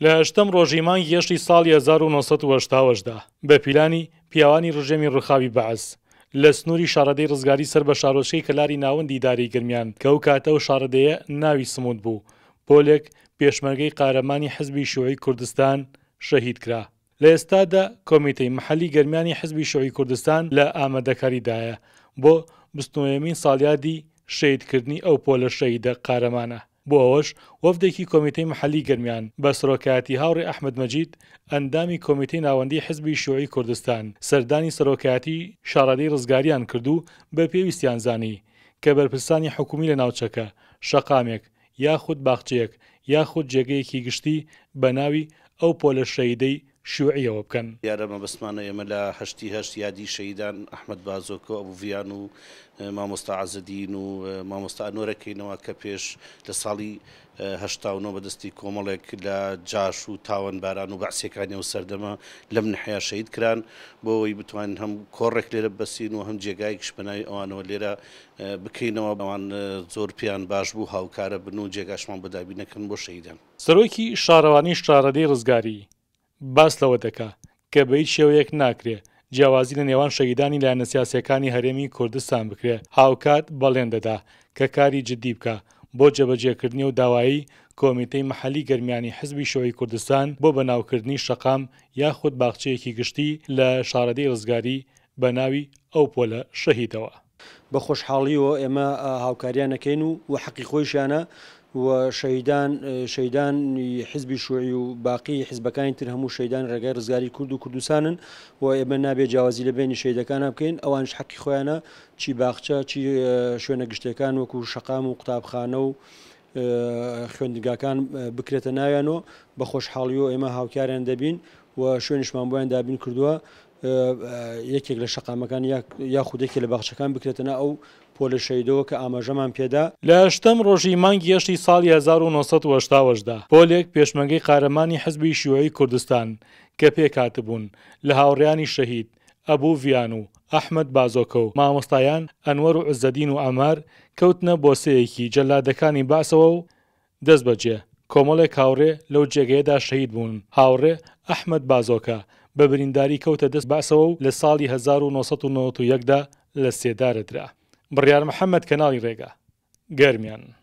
لە 8ەم ڕۆژی مانگی هێشتی ساڵی 1970دا بە پیلانی پیاوانی ڕژێمی ڕخاوی بەعەز لە سنووری شارەدەی ڕزگاری سەر بە شارۆچکەی کەلاری ناوەندی داری گرمیان کە ئەو کاتە و شارەدەیە ناوی سمود بوو پۆلێک پێشمەرگەی قارەمانی حزبی شیوعی کوردستان شەهید کرا. لە ئێستادا کۆمیتەی مەحەلی گەرمیانی حزبی شیوعی کوردستان لە ئامادەکاریدایە بۆ 29مین ساڵیادی شەهیدکردنی ئەو پۆلە شەهیدە قارەمانە. بۆ ئەوەش وەفدێکی کۆمیتەی مەحەلی گەرمیان بە سەرۆکایەتی هاوڕێ ئەحمەد مەجید ئەندامی کۆمیتەی ناوەندی حزبی شیوعی کوردستان سەردانی سەرۆکایەتی شارەدەی ڕزگاریان کردو بە پێویستیان زانی کە بەرپرسانی حکومی لە ناوچەکە شەقامێک یاخود باخچەیەک یاخود جێگەیەکی گشتی بە ناوی ئەو پۆلە شەهیدەی شیوعیەوە بکەن. یارە مەبەستمانە ئێمە لە 8 یادی شەهیدان ئەحمەد بازۆکە و ئەبوڤیان و مامۆستا عەزەدین و مامۆستا ئەنوەرەکەینەوە کە پێش لە ساڵی 89 بەدەستی کۆمەڵێک لە جاش و تاوانباران و بەعسیەکانی و سەردەمە لەم ناحەیە شەهید کران بۆ ئەوەی بتوانین هەم کۆڕێک لێرە بەسین و هەم جێگایەکیش بەناوی ئەوانەوە لێرە بکەینەوە ئەوان زۆر پیان باش بوو هاوکارە بن و جێگاشمان بەدابی نەکەن بۆ شەهیدان. سەرۆکی شارەوانی شارەدەی ڕزگاری باس لەوە دەکا کە بە هیچ شێوەیەک ناکرێت جیاوازی لە نێوان شەهیدانی لایەنە سیاسیەکانی هەرێمی کوردستان بکرێت. هاوکات بەڵێن دەدا کە کاری جددی بکە بۆ جێبەجێکردنی و داوایی کۆمیتەی مەحەلی گەرمیانی حزبی شیوعی کوردستان بۆ بەناوکردنی شەقام یاخود باخچەیەکی گشتی لە شارەدەی ڕزگاری بە ناوی ئەو پۆلە شەهیدەوە. بە خۆشحاڵیەوە ئێمە هاوکاریانەکەین و حەقی خۆیشیانە و شەهیدان حزبی شیوعی و باقی حزبەکانی تر هەموو شەهیدان ڕێگای ڕزگاری کورد و کوردستانن و ئێمە نابێت جیاوازی لە بینی شەهیدەکان بکەین ئەوانش حەقی خۆیانە چی باخچە چی شوێنە گشتەکان وەکو شەقام و قوتابخانە و خوێندنگاکان بکرێتە ناویانەوە. بە خۆشحاڵیەوە ئێمە هاوکاریان دەبین و شوێنیشمان بۆیان دابین کردووە یەکێک لە شەقامەکان یاخودێکی لە باخچەکان بکرێتەنە ئەو پۆلە شەهیدەوە کە ئاماژەمان پێدا. لە 8ەم ڕۆژی مانگی هێشتی ساڵی 1970دا پۆلێک پێشمەرگەی قارەمانی حزبی شیوعی کوردستان کە پێکاتبوون لە هاوڕێیانی شەهید ئەبوڤیان و ئەحمەد بازۆکە و مامۆستایان ئەنوەر و عەزەدین و ئەمار کەوتنە بۆسەیەکی جەلادەکانی باسەوە و دەست بەجێ کۆمەڵێک هاوڕێ لەو جێگەیەدا شەهید بوون. هاوڕێ ئەحمەد بازۆکە بە برینداری کەوتە دەست باسەوە و لە ساڵی 1991دا لە سێدارە درا. بڕیار محەممەد کەناڵی ڕێگا گەرمیان.